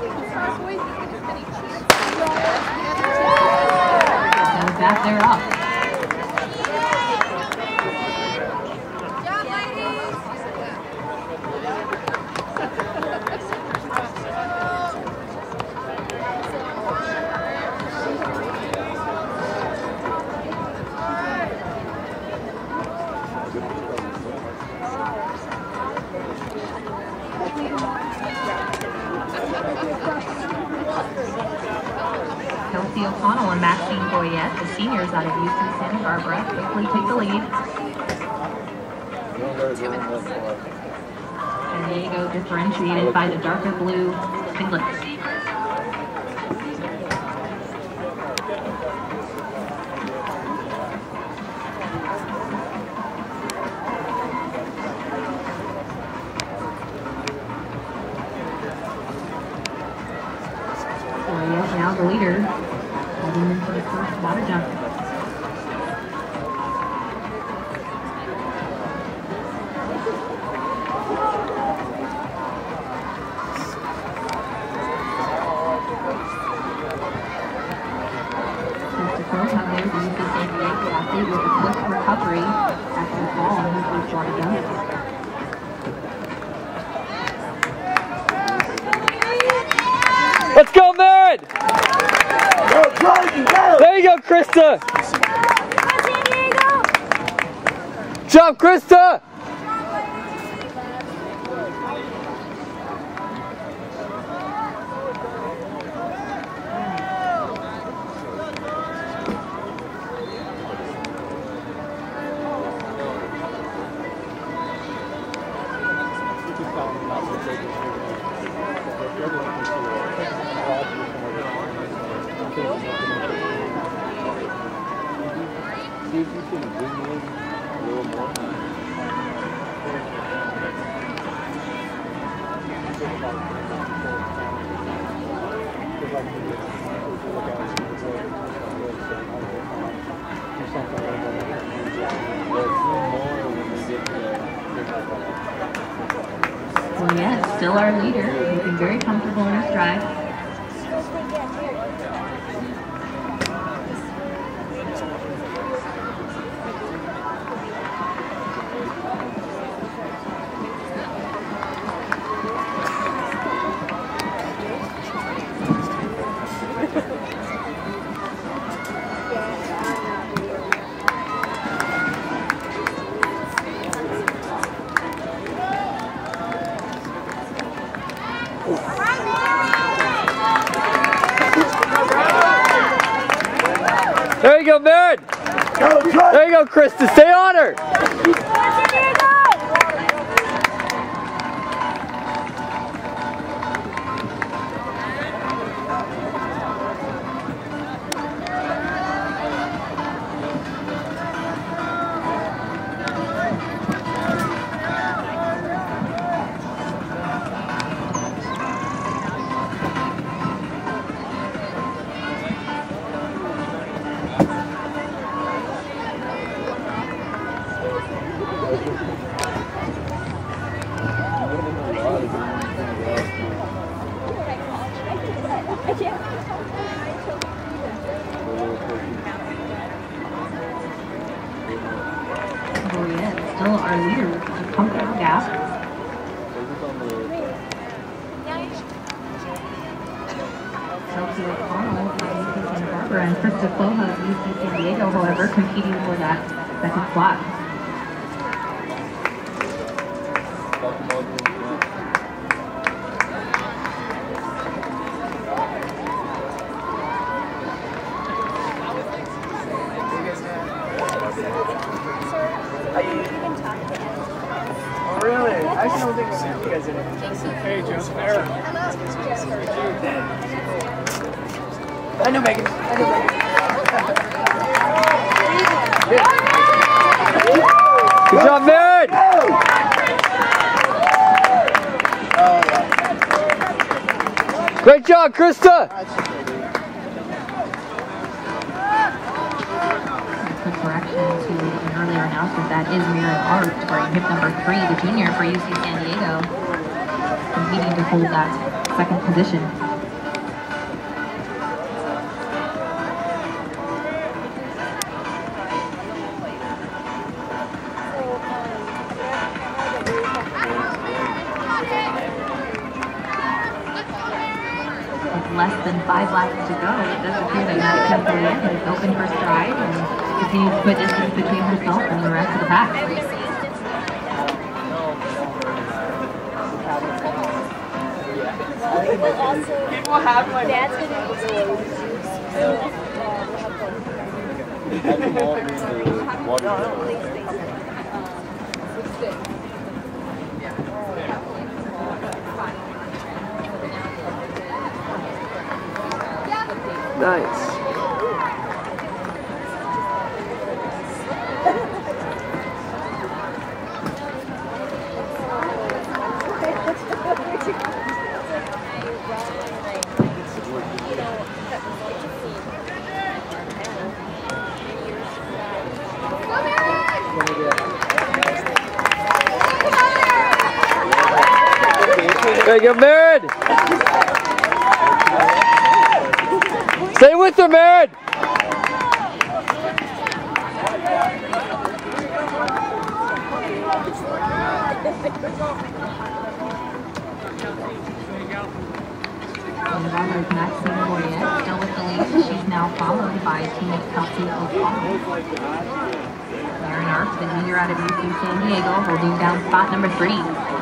with that, they're up. O'Connell and Maxine Boyette, the seniors out of UC Santa Barbara, quickly take the lead. San Diego differentiated by the darker blue singlets. Boyette now the leader. Heading into the first water jump. Steeple, the UC San Diego athlete with a quick recovery after the fall on his first water jump. Let's go, man! There you go, Krista! Jump, Krista! See if you can zoom in a little more. Well, yeah, still our leader, looking very comfortable in his stride. There you go, man! There you go, Krista. Stay on her! Still our leader with a comfortable gap. Chelsea O'Connell from UC Santa Barbara and Krista Cloha of UC San Diego, however, competing for that second spot. Oh, really? I just don't think you guys did it. Hey, Joe. I know Megan. Good job, man! Great job, Krista! Quick correction to an earlier announcement, that is Mira Art wearing hip number 3, the junior for UC San Diego, competing to hold that second position. than 5 laps to go. It does appear that Madison Goyette is open for stride and continues to put distance between herself and the rest of the pack. People have like Dad's gonna nice. Hey, get married! Stay with her, married! And Robert's Maxine Goyette still with the lead. She's now followed by teammate Kelsey O'Connell. Aaron Arp, the junior out of UC San Diego, holding down spot number 3.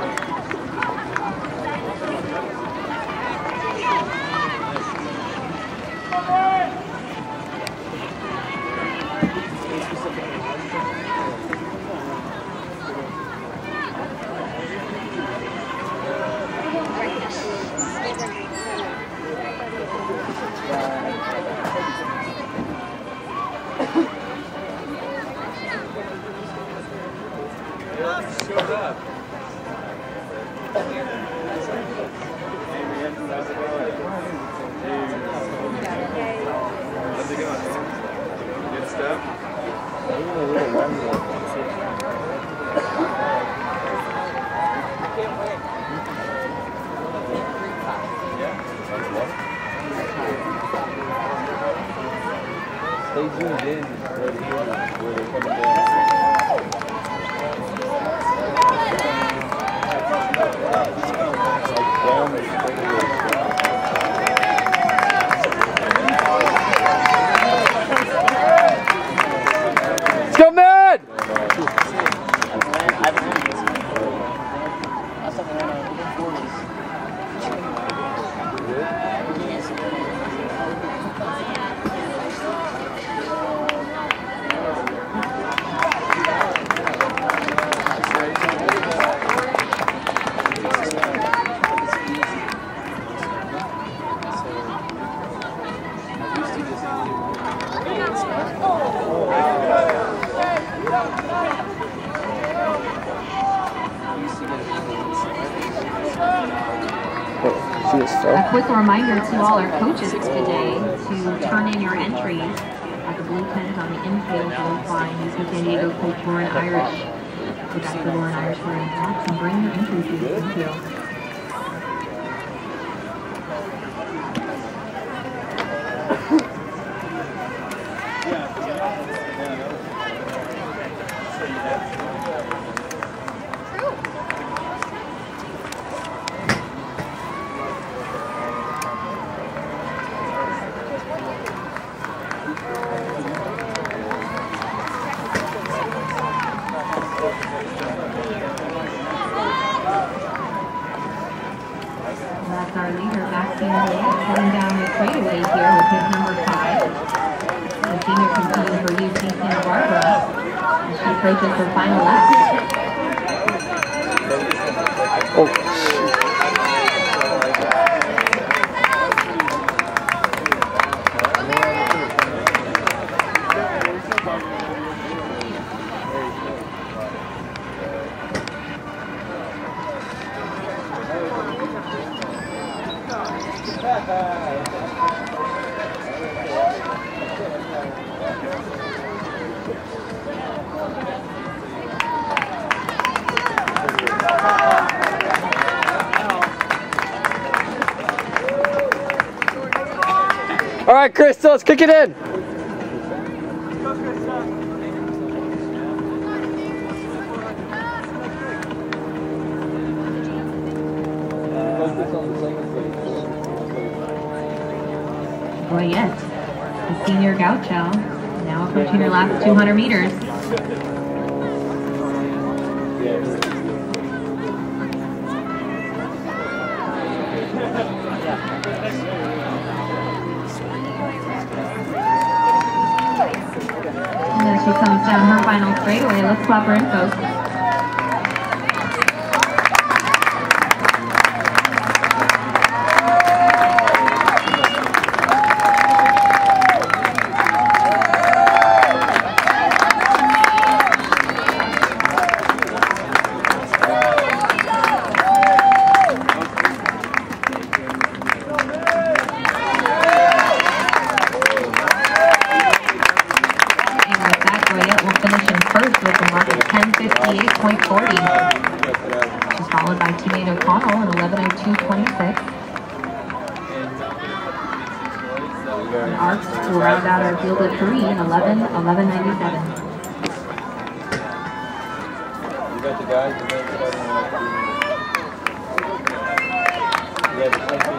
Stay zoomed in right here where they're coming down. Let's go, Mad! A quick reminder to all our coaches today to turn in your entries at the blue tent on the infield while flying UC San Diego coach Lauren Irish. So back to Lauren Irish wearing hats and bring your entries to the infield. That's our leader, Maxine Goyette, heading down the straightaway here with his number 5. The senior competing for UC Santa Barbara as she approaches her final lap. All right, Crystal, let's kick it in. Goyette, the senior gaucho, now approaching her last 200 meters. And as she comes down her final straightaway, let's swap her in, folks. She's followed by teammate O'Connell in 11:02.26. And Arcs will round out our field of three in 11:11.97. You got the guys, you got the